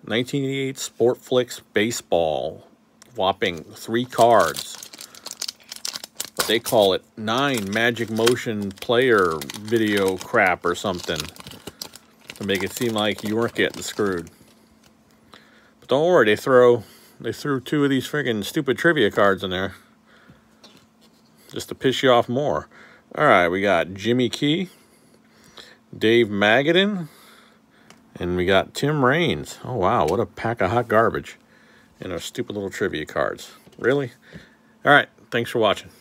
1988 Sportflics baseball. Whopping 3 cards. But they call it 9 Magic Motion player video crap or something. To make it seem like you weren't getting screwed. But don't worry, they threw 2 of these friggin' stupid trivia cards in there. Just to piss you off more. Alright, we got Jimmy Key, Dave Magadan, and we got Tim Raines. Oh wow, what a pack of hot garbage. And our stupid little trivia cards. Really? Alright, thanks for watching.